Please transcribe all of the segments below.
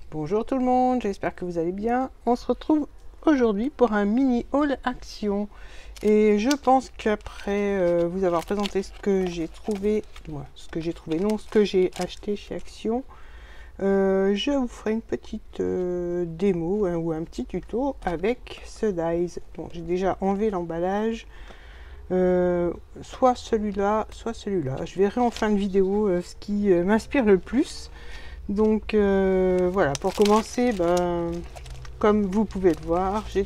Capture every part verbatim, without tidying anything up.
Bonjour tout le monde, j'espère que vous allez bien. On se retrouve aujourd'hui pour un mini haul Action. Et je pense qu'après euh, vous avoir présenté ce que j'ai trouvé, ouais, ce que j'ai trouvé, non, ce que j'ai acheté chez Action, euh, je vous ferai une petite euh, démo hein, ou un petit tuto avec ce dies. Bon, j'ai déjà enlevé l'emballage, euh, soit celui-là, soit celui-là. Je verrai en fin de vidéo euh, ce qui euh, m'inspire le plus. Donc euh, voilà, pour commencer, ben, comme vous pouvez le voir, j'ai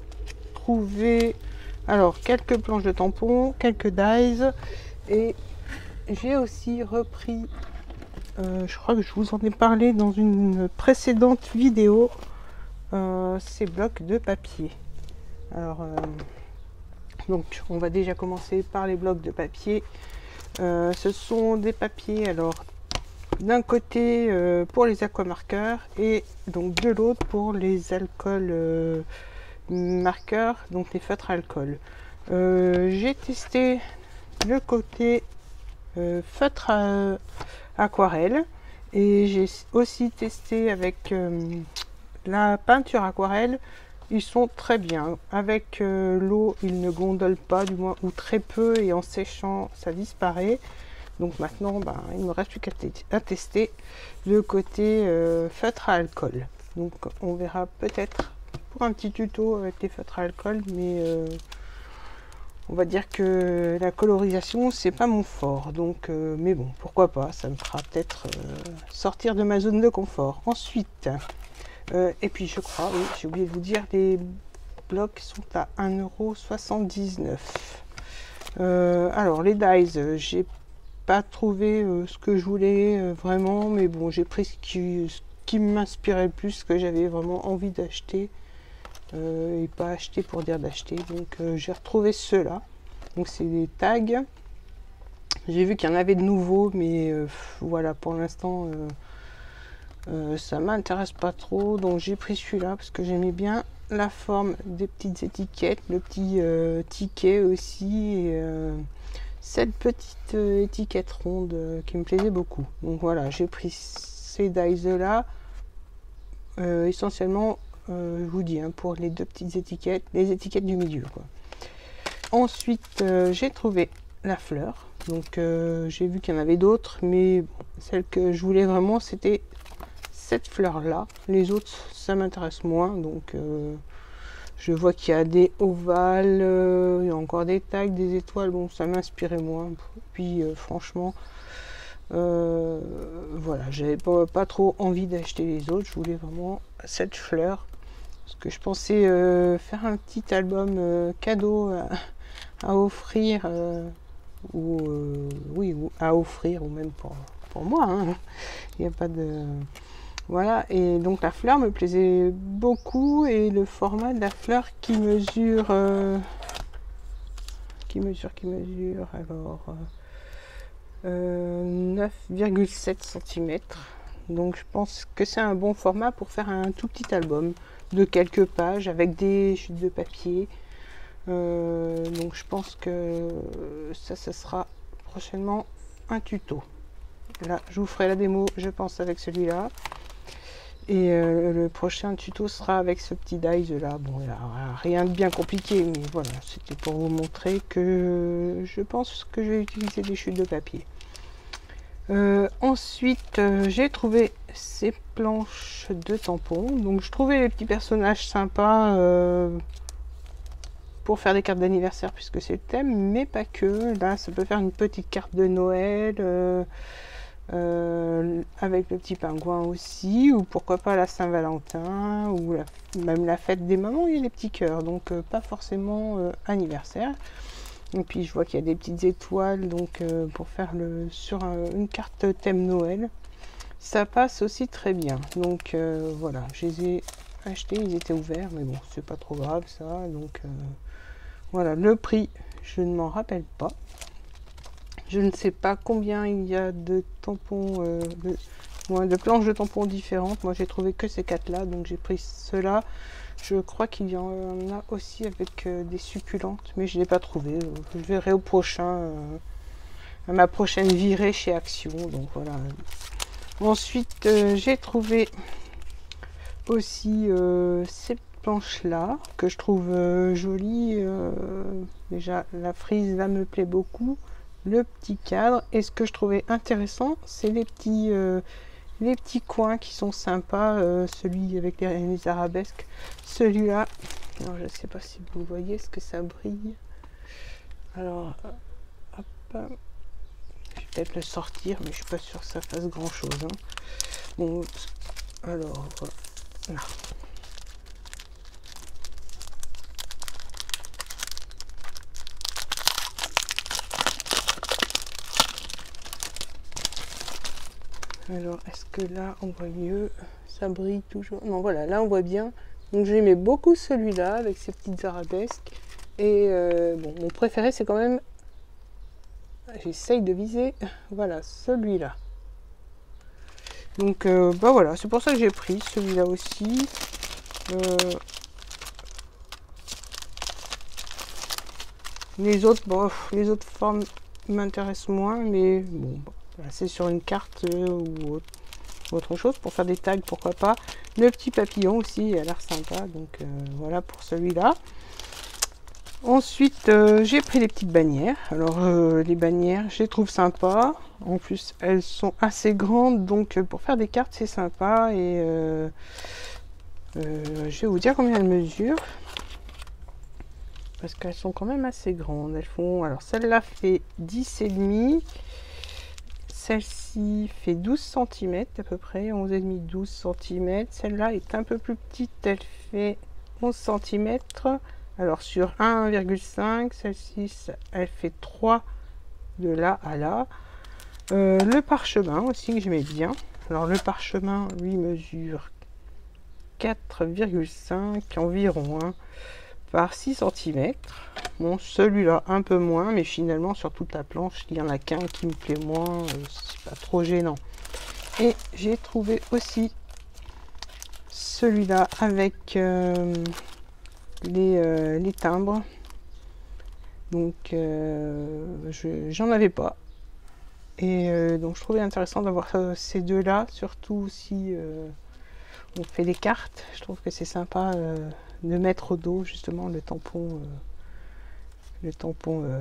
trouvé alors quelques planches de tampons, quelques dies et j'ai aussi repris, euh, je crois que je vous en ai parlé dans une précédente vidéo, euh, ces blocs de papier. Alors euh, donc on va déjà commencer par les blocs de papier. Euh, ce sont des papiers alors d'un côté euh, pour les aquamarqueurs et donc de l'autre pour les alcools euh, marqueurs, donc les feutres alcool. Euh, j'ai testé le côté euh, feutre à, aquarelle et j'ai aussi testé avec euh, la peinture aquarelle. Ils sont très bien. Avec euh, l'eau, ils ne gondolent pas, du moins, ou très peu, et en séchant, ça disparaît. Donc maintenant, ben, il ne me reste plus qu'à tester le côté euh, feutre à alcool. Donc on verra peut-être pour un petit tuto avec les feutres à alcool, mais euh, on va dire que la colorisation, c'est pas mon fort. Donc, euh, mais bon, pourquoi pas, ça me fera peut-être euh, sortir de ma zone de confort. Ensuite, euh, et puis je crois, oui, j'ai oublié de vous dire, les blocs sont à un euro soixante-dix-neuf. Euh, alors les dies, j'ai pas trouvé euh, ce que je voulais euh, vraiment, mais bon, j'ai pris ce qui, ce qui m'inspirait le plus, ce que j'avais vraiment envie d'acheter euh, et pas acheter pour dire d'acheter. Donc euh, j'ai retrouvé ceux-là. Donc c'est des tags. J'ai vu qu'il y en avait de nouveaux, mais euh, voilà, pour l'instant euh, euh, ça m'intéresse pas trop. Donc j'ai pris celui-là parce que j'aimais bien la forme des petites étiquettes, le petit euh, ticket aussi. Et, euh, cette petite euh, étiquette ronde euh, qui me plaisait beaucoup. Donc voilà, j'ai pris ces dies là euh, essentiellement, euh, je vous dis, hein, pour les deux petites étiquettes, les étiquettes du milieu, quoi. Ensuite, euh, j'ai trouvé la fleur. Donc euh, j'ai vu qu'il y en avait d'autres, mais bon, celle que je voulais vraiment, c'était cette fleur là. Les autres, ça m'intéresse moins. Donc euh, je vois qu'il y a des ovales, euh, il y a encore des tags, des étoiles. Bon, ça m'inspirait moins. Puis euh, franchement, euh, voilà, j'avais pas, pas trop envie d'acheter les autres. Je voulais vraiment cette fleur. Parce que je pensais euh, faire un petit album euh, cadeau à, à offrir. Euh, ou euh, oui, ou à offrir, ou même pour, pour moi. Hein. Il n'y a pas de... Voilà, et donc la fleur me plaisait beaucoup et le format de la fleur qui mesure, euh, qui mesure, qui mesure, alors euh, neuf virgule sept centimètres. Donc je pense que c'est un bon format pour faire un tout petit album de quelques pages avec des chutes de papier. Euh, donc je pense que ça, ça sera prochainement un tuto. Là, je vous ferai la démo, je pense, avec celui-là. Et euh, le prochain tuto sera avec ce petit dies là. Bon, là, rien de bien compliqué, mais voilà, c'était pour vous montrer que je pense que je vais utiliser des chutes de papier. Euh, ensuite, euh, j'ai trouvé ces planches de tampons. Donc, je trouvais les petits personnages sympas euh, pour faire des cartes d'anniversaire, puisque c'est le thème, mais pas que. Là, ça peut faire une petite carte de Noël. Euh, Euh, avec le petit pingouin aussi, ou pourquoi pas la Saint-Valentin, ou la, même la fête des mamans, il y a des petits cœurs, donc euh, pas forcément euh, anniversaire. Et puis je vois qu'il y a des petites étoiles, donc euh, pour faire le sur un, une carte thème Noël, ça passe aussi très bien. Donc euh, voilà, je les ai achetés, ils étaient ouverts, mais bon, c'est pas trop grave ça. Donc euh, voilà, le prix, je ne m'en rappelle pas. Je ne sais pas combien il y a de tampons, euh, de, ouais, de planches de tampons différentes. Moi, j'ai trouvé que ces quatre-là, donc j'ai pris ceux-là. Je crois qu'il y en a aussi avec euh, des succulentes, mais je ne l'ai pas trouvé. Je verrai au prochain, euh, à ma prochaine virée chez Action. Donc voilà. Ensuite, euh, j'ai trouvé aussi euh, cette planche là que je trouve euh, jolie. Euh, déjà la frise là me plaît beaucoup, le petit cadre, et ce que je trouvais intéressant c'est les petits euh, les petits coins qui sont sympas, euh, celui avec les, les arabesques, celui-là, alors je sais pas si vous voyez, est-ce que ça brille, alors hop, je vais peut-être le sortir mais je suis pas sûre que ça fasse grand chose, hein. Bon, alors voilà. Alors, est-ce que là, on voit mieux? Ça brille toujours. Non, voilà, là, on voit bien. Donc, j'aimais beaucoup celui-là, avec ses petites arabesques. Et, euh, bon, mon préféré, c'est quand même... J'essaye de viser, voilà, celui-là. Donc, euh, bah voilà, c'est pour ça que j'ai pris celui-là aussi. Euh... Les autres, bon, les autres formes m'intéressent moins, mais bon... C'est sur une carte euh, ou autre chose pour faire des tags, pourquoi pas. Le petit papillon aussi a l'air sympa, donc euh, voilà pour celui-là. Ensuite euh, j'ai pris les petites bannières. Alors euh, les bannières je les trouve sympas, en plus elles sont assez grandes, donc pour faire des cartes c'est sympa. Et euh, euh, je vais vous dire combien elles mesurent, parce qu'elles sont quand même assez grandes. Elles font, alors celle-là fait dix et demi. Celle-ci fait douze centimètres à peu près, onze et demi, douze centimètres. Celle-là est un peu plus petite, elle fait onze centimètres. Alors sur un virgule cinq, celle-ci, elle fait trois de là à là. Euh, le parchemin aussi que j'aimais bien. Alors le parchemin, lui, mesure quatre virgule cinq environ, hein, par six centimètres. Bon, celui-là un peu moins, mais finalement sur toute la planche il y en a qu'un qui me plaît moins, euh, c'est pas trop gênant. Et j'ai trouvé aussi celui-là avec euh, les, euh, les timbres, donc euh, j'en avais pas, et euh, donc je trouvais intéressant d'avoir euh, ces deux là, surtout si euh, on fait des cartes. Je trouve que c'est sympa euh, de mettre au dos justement le tampon euh, le tampon euh,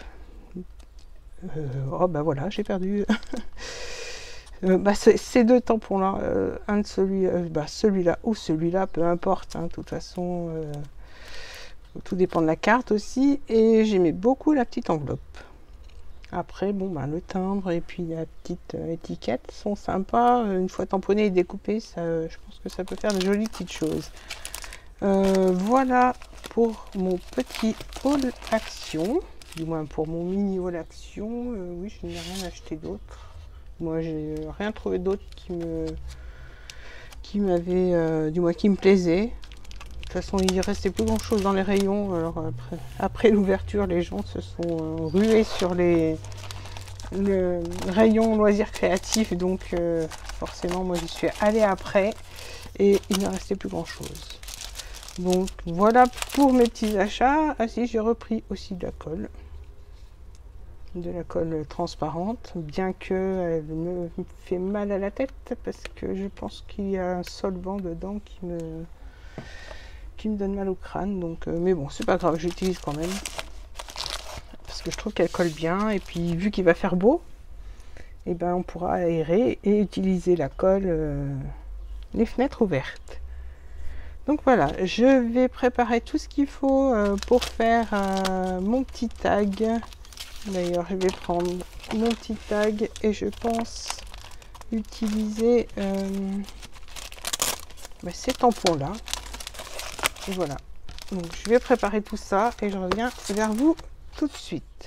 euh, oh bah voilà, j'ai perdu euh, bah, ces deux tampons là, euh, un de celui euh, bah, celui-là ou celui-là, peu importe, hein, de toute façon euh, tout dépend de la carte aussi. Et j'aimais beaucoup la petite enveloppe. Après bon bah le timbre et puis la petite euh, étiquette sont sympas, une fois tamponné et découpé, ça, je pense que ça peut faire de jolies petites choses. Euh, voilà pour mon petit haul action, du moins pour mon mini haul action. Euh, oui, je n'ai rien acheté d'autre. Moi, j'ai rien trouvé d'autre qui me qui m'avait, euh, du moins qui me plaisait. De toute façon, il restait plus grand chose dans les rayons. Alors après, après l'ouverture, les gens se sont euh, rués sur les le rayon loisirs créatifs. Donc euh, forcément, moi, j'y suis allée après et il ne restait plus grand chose. Donc voilà pour mes petits achats. Ah si, j'ai repris aussi de la colle. De la colle transparente, bien que elle me fait mal à la tête parce que je pense qu'il y a un solvant dedans qui me qui me donne mal au crâne. Donc euh, mais bon, c'est pas grave, j'utilise quand même parce que je trouve qu'elle colle bien. Et puis vu qu'il va faire beau, et eh ben on pourra aérer et utiliser la colle euh, les fenêtres ouvertes. Donc voilà, je vais préparer tout ce qu'il faut euh, pour faire euh, mon petit tag. D'ailleurs, je vais prendre mon petit tag et je pense utiliser euh, bah, ces tampons-là. Et voilà. Donc je vais préparer tout ça et je reviens vers vous tout de suite.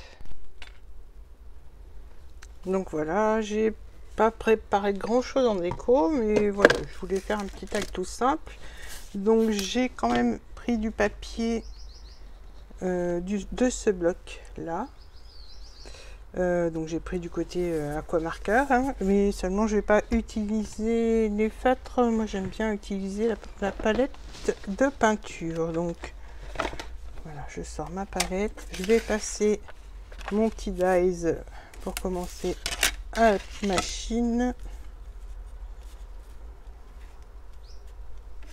Donc voilà, j'ai pas préparé grand-chose en déco, mais voilà, je voulais faire un petit tag tout simple. Donc j'ai quand même pris du papier euh, du, de ce bloc là. Euh, donc j'ai pris du côté euh, aquamarqueur, hein, mais seulement je vais pas utiliser les feutres. Moi j'aime bien utiliser la, la palette de peinture. Donc voilà, je sors ma palette, je vais passer mon petit dies pour commencer à la machine.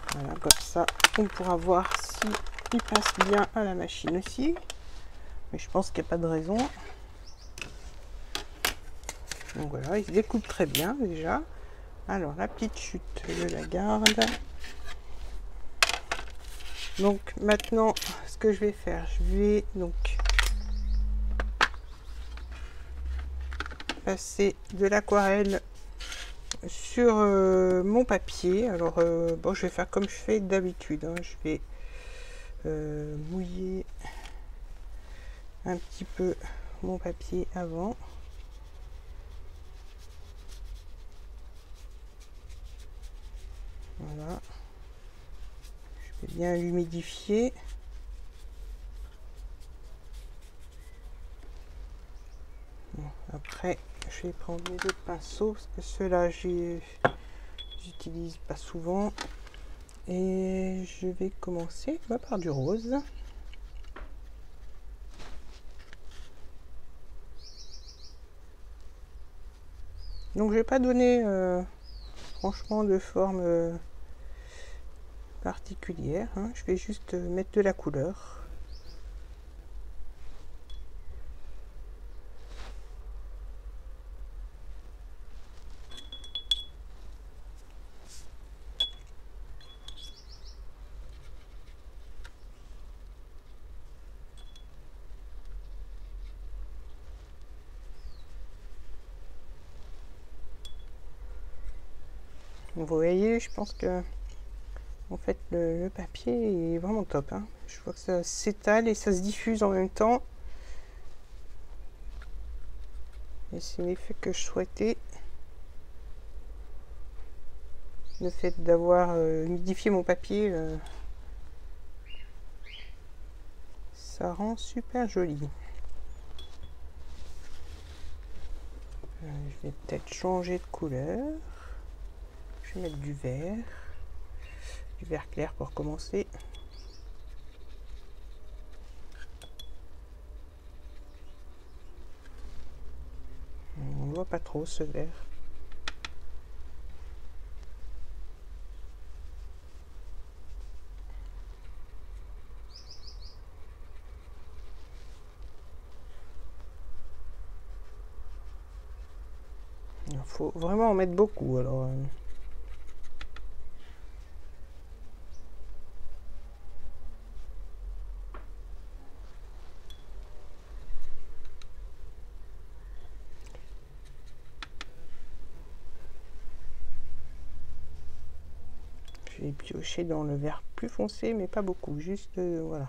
Voilà, comme ça, on pourra voir si il passe bien à la machine aussi. Mais je pense qu'il n'y a pas de raison. Donc voilà, il se découpe très bien déjà. Alors la petite chute, je la garde. Donc maintenant, ce que je vais faire, je vais donc passer de l'aquarelle sur euh, mon papier. Alors euh, bon, je vais faire comme je fais d'habitude, hein. Je vais euh, mouiller un petit peu mon papier avant. Voilà, je vais bien l'humidifier. Bon, après je vais prendre mes autres pinceaux parce que ceux-là j'utilise pas souvent, et je vais commencer bah, par du rose. Donc je vais pas donner euh, franchement de forme euh, particulière, hein. Je vais juste euh, mettre de la couleur. Vous voyez, je pense que en fait le, le papier est vraiment top, hein. Je vois que ça s'étale et ça se diffuse en même temps. Et c'est l'effet que je souhaitais. Le fait d'avoir euh, humidifié mon papier, euh, ça rend super joli. Euh, je vais peut-être changer de couleur. Je vais mettre du vert. Du vert clair pour commencer. On ne voit pas trop ce vert. Il faut vraiment en mettre beaucoup. Alors, euh... je vais piocher dans le vert plus foncé, mais pas beaucoup, juste euh, voilà.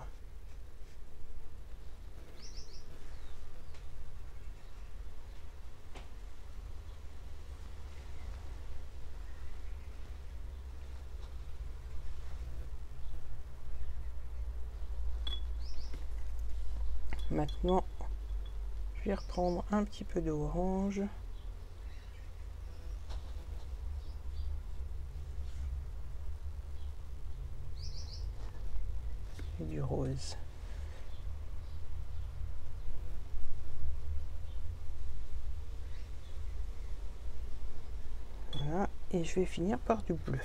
Maintenant, je vais reprendre un petit peu d'orange. Et du rose. Voilà, et je vais finir par du bleu.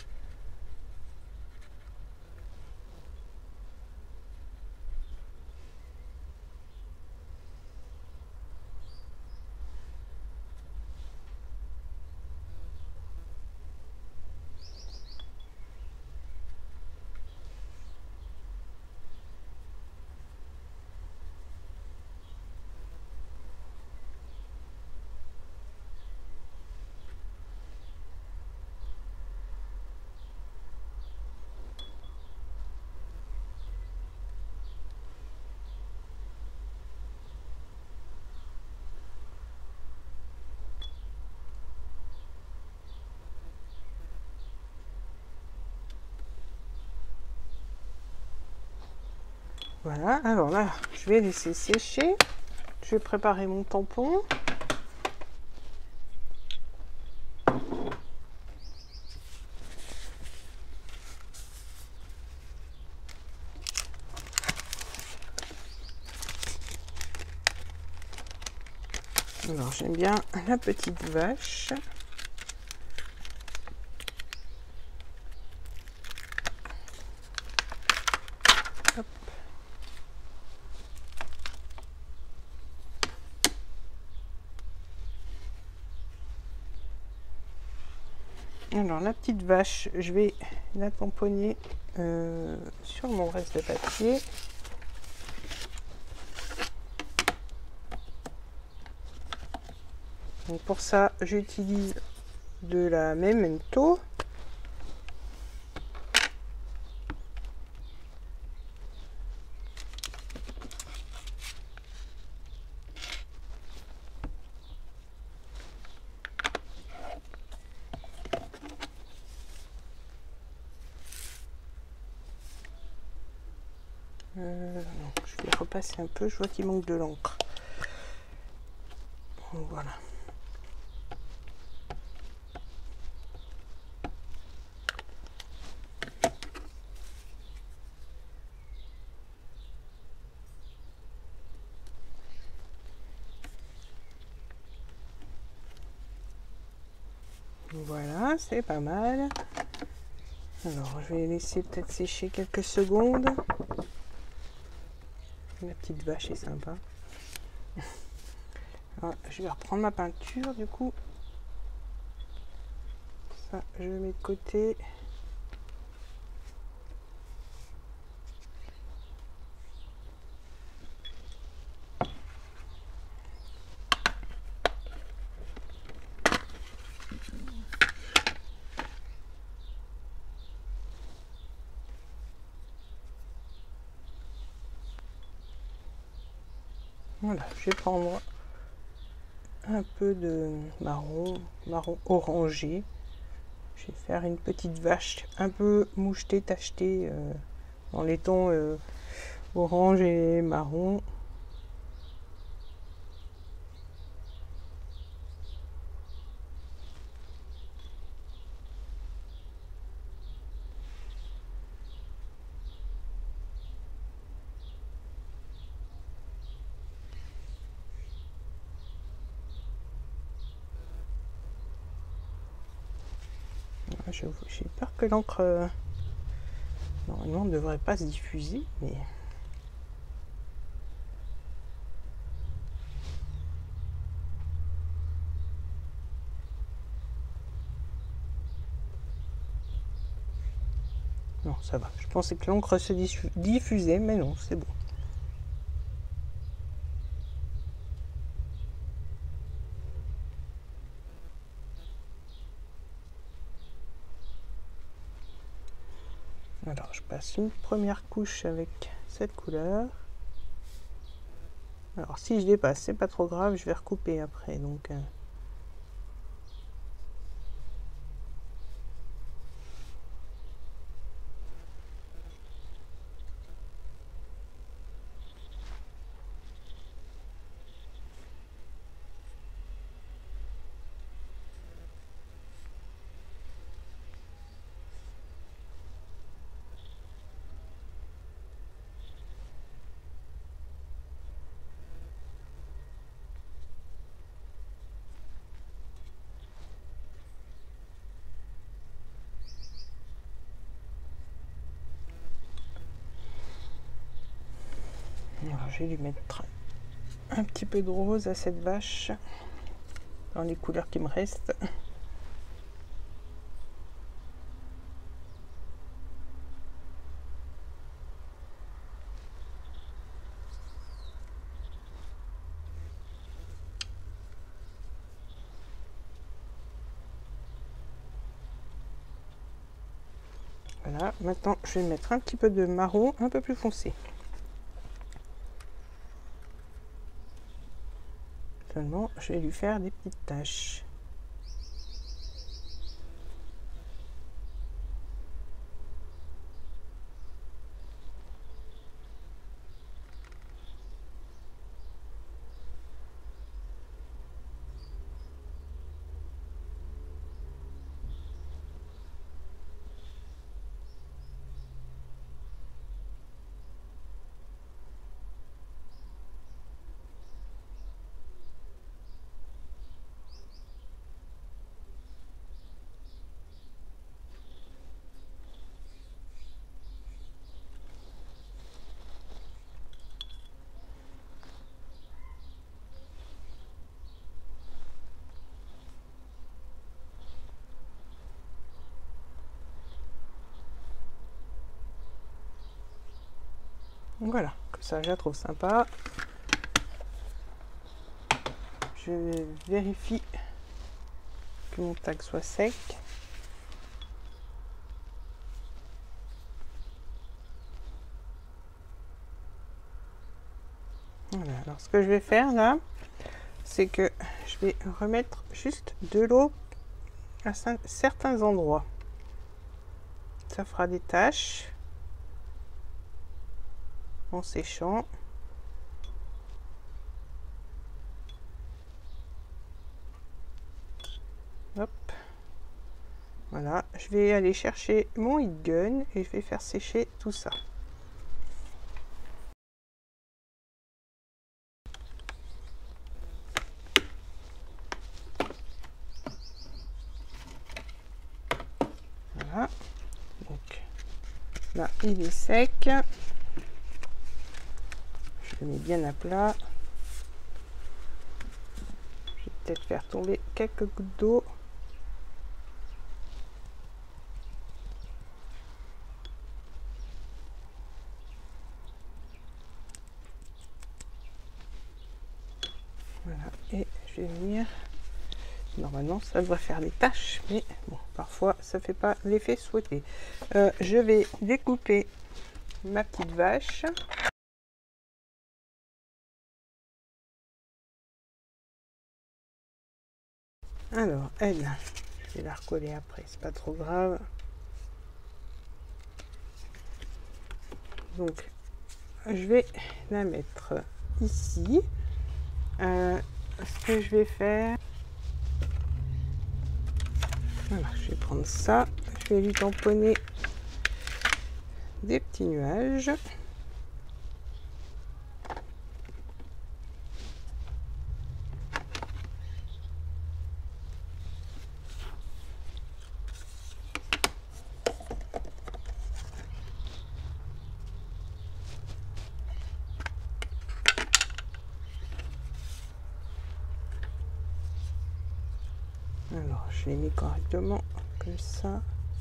Voilà, alors là, je vais laisser sécher. Je vais préparer mon tampon. Alors, j'aime bien la petite vache. Alors la petite vache, je vais la tamponner euh, sur mon reste de papier. Donc pour ça, j'utilise de la Memento. Euh, non, je vais repasser un peu, je vois qu'il manque de l'encre. Voilà. Voilà, c'est pas mal. Alors, je vais laisser peut-être sécher quelques secondes. La petite vache est sympa. Alors, je vais reprendre ma peinture, du coup. Ça, je le mets de côté. Voilà, je vais prendre un peu de marron, marron orangé. Je vais faire une petite vache un peu mouchetée, tachetée euh, dans les tons euh, orange et marron. J'ai peur que l'encre euh, normalement ne devrait pas se diffuser, mais non, ça va. Je pensais que l'encre se diffusait, mais non, c'est bon. Alors, je passe une première couche avec cette couleur. Alors, si je dépasse, c'est pas trop grave, je vais recouper après. Donc, euh... Alors, je vais lui mettre un petit peu de rose à cette vache dans les couleurs qui me restent. Voilà, maintenant je vais mettre un petit peu de marron un peu plus foncé. Seulement, je vais lui faire des petites taches. Voilà, comme ça je la trouve sympa. Je vérifie que mon tag soit sec. Voilà, alors ce que je vais faire là, c'est que je vais remettre juste de l'eau à certains endroits. Ça fera des taches en séchant. Hop. Voilà, je vais aller chercher mon heat gun et je vais faire sécher tout ça. Voilà, donc là il est sec. Je le mets bien à plat. Je vais peut-être faire tomber quelques gouttes d'eau. Voilà, et je vais venir. Normalement, ça devrait faire des taches, mais bon, parfois ça fait pas l'effet souhaité. Euh, je vais découper ma petite vache. Alors, elle, je vais la recoller après, c'est pas trop grave. Donc, je vais la mettre ici. Euh, ce que je vais faire, voilà, je vais prendre ça, je vais lui tamponner des petits nuages. Alors, je les mets correctement comme ça.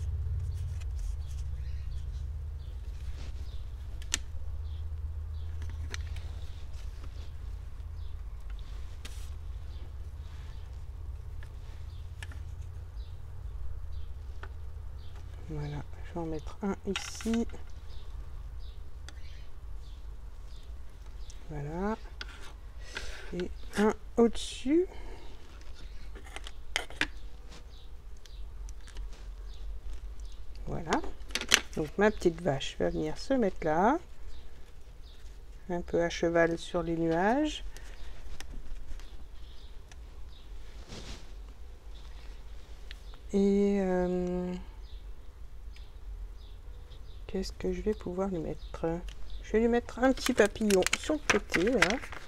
Voilà, je vais en mettre un ici. Voilà. Et un au-dessus. Voilà. Donc ma petite vache va venir se mettre là. Un peu à cheval sur les nuages. Et euh, qu'est-ce que je vais pouvoir lui mettre? Je vais lui mettre un petit papillon sur le côté là.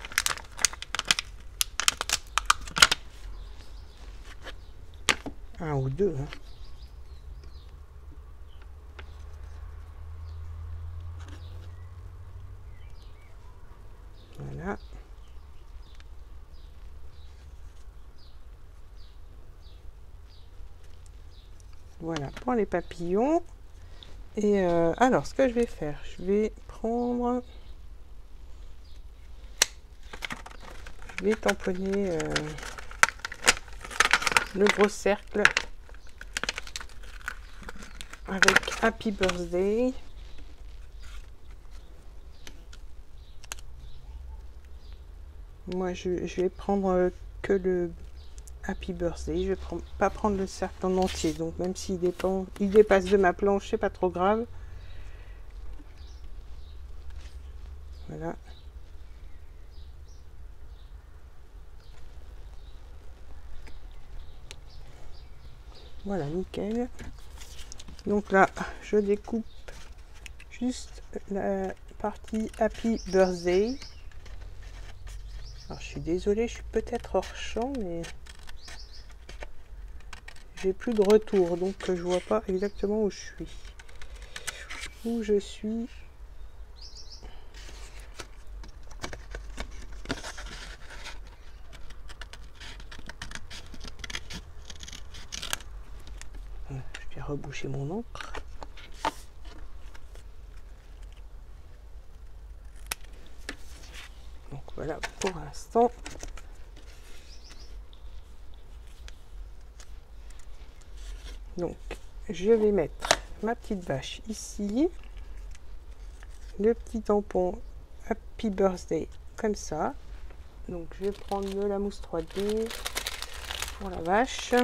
Un ou deux. Hein. Voilà. Voilà pour les papillons. Et euh, alors, ce que je vais faire, je vais prendre, je vais tamponner euh, le gros cercle avec Happy Birthday. Moi, je, je vais prendre que le Happy Birthday. Je vais prendre, pas prendre le cercle en entier. Donc, même s'il dépend, il dépasse de ma planche, c'est pas trop grave. Voilà. Voilà, nickel. Donc là, je découpe juste la partie Happy Birthday. Alors, je suis désolée, je suis peut-être hors champ, mais j'ai plus de retour, donc je vois pas exactement où je suis. Où je suis. Je vais reboucher mon encre. voilà pour l'instant. Donc je vais mettre ma petite vache ici, le petit tampon Happy Birthday comme ça. Donc je vais prendre de la mousse trois D pour la vache.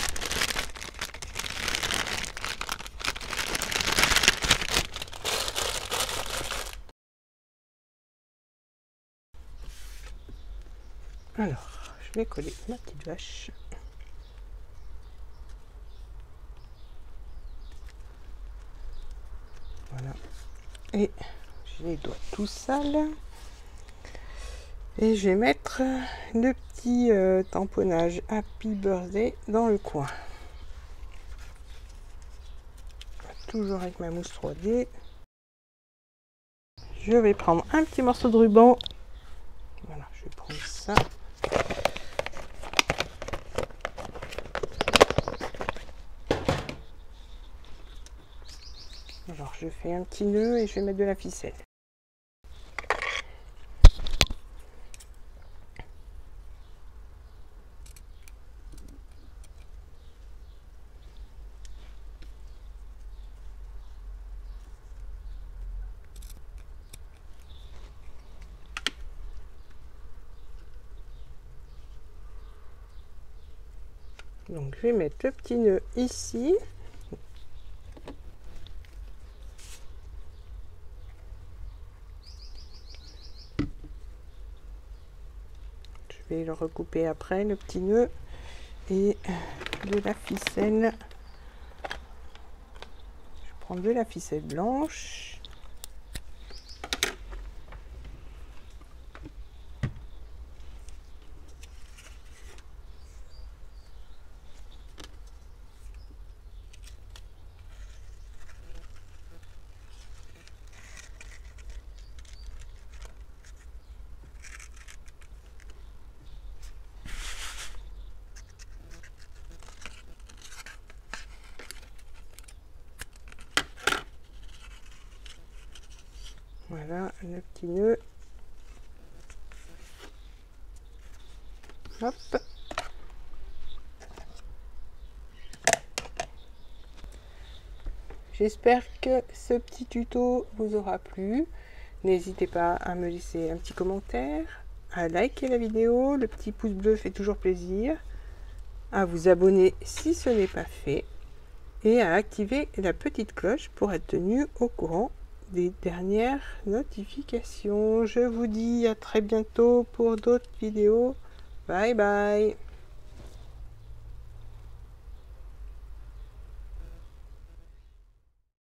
Alors, je vais coller ma petite vache. Voilà. Et j'ai les doigts tout sales. Et je vais mettre le petit euh, tamponnage Happy Birthday dans le coin. Toujours avec ma mousse trois D. Je vais prendre un petit morceau de ruban. Voilà, je vais prendre ça. Alors je fais un petit nœud et je vais mettre de la ficelle. Donc je vais mettre le petit nœud ici. Je vais le recouper après, le petit nœud, et de la ficelle. Je prends de la ficelle blanche. Voilà le petit nœud. Hop. J'espère que ce petit tuto vous aura plu. N'hésitez pas à me laisser un petit commentaire, à liker la vidéo, le petit pouce bleu fait toujours plaisir, à vous abonner si ce n'est pas fait et à activer la petite cloche pour être tenu au courant des dernières notifications. Je vous dis à très bientôt pour d'autres vidéos. Bye bye.